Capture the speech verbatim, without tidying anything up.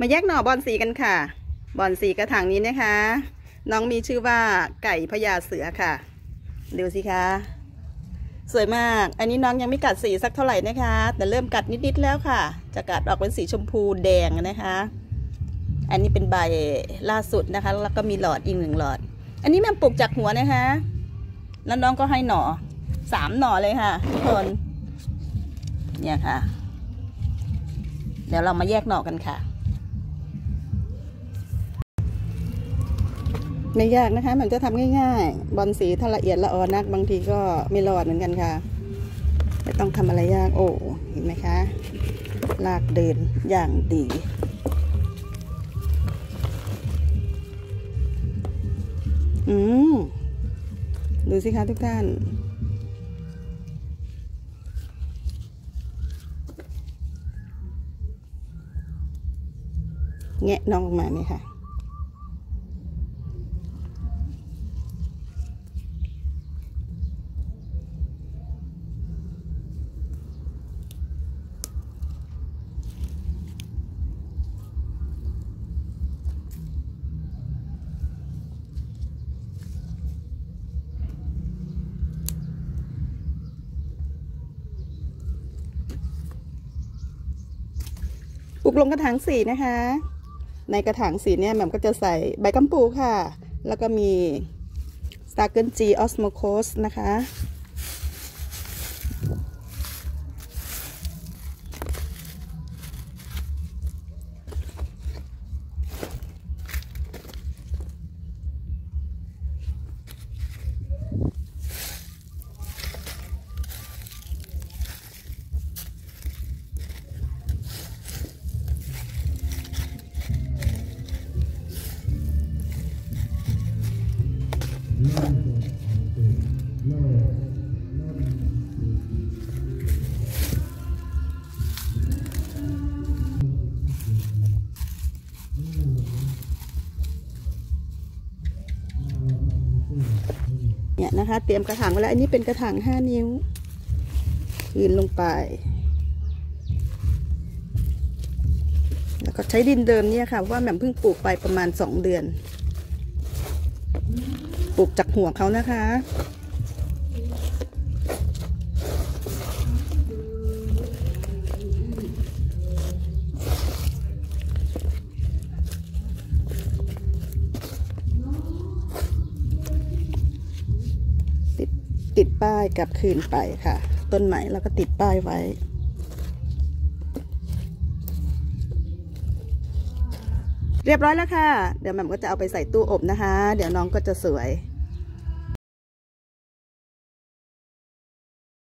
มาแยกหน่อบอนสีกันค่ะบอนสีกระถางนี้นะคะน้องมีชื่อว่าไก่พญาเสือค่ะดูสิคะสวยมากอันนี้น้องยังไม่กัดสีสักเท่าไหร่นะคะแต่เริ่มกัดนิดๆแล้วค่ะจะกัดออกเป็นสีชมพูแดงนะคะอันนี้เป็นใบล่าสุดนะคะแล้วก็มีหลอดอีกหนึ่งหลอดอันนี้แม่ปลูกจากหัวนะคะแล้วน้องก็ให้หน่อสามหน่อเลยค่ะทุกคนเนี่ยค่ะเดี๋ยวเรามาแยกหน่อกันค่ะไม่ยากนะคะมันจะทำง่ายๆบอลสีถ้าละเอียดละออนักบางทีก็ไม่รอดเหมือนกันค่ะไม่ต้องทำอะไรยากโอ้เห็นไหมคะลากเดินอย่างดีอืมดูสิคะทุกท่านแงะน้องออกมาเนี่ยค่ะปลูกลงกระถางสีนะคะในกระถางสีเนี่ยแหม่มก็จะใส่ใบกัมปูค่ะแล้วก็มี Starken G Osmocose นะคะเนี่ยนะคะเตรียมกระถางไว้แล้วอันนี้เป็นกระถางห้านิ้วยืนลงไปแล้วก็ใช้ดินเดิมเนี่ยค่ะว่าแหม่มเพิ่งปลูกไปประมาณสองเดือนปลูกจากหัวเขานะคะติดติดป้ายกลับคืนไปค่ะต้นใหม่แล้วก็ติดป้ายไว้เรียบร้อยแล้วค่ะเดี๋ยวแหม่มก็จะเอาไปใส่ตู้อบนะคะเดี๋ยวน้องก็จะสวย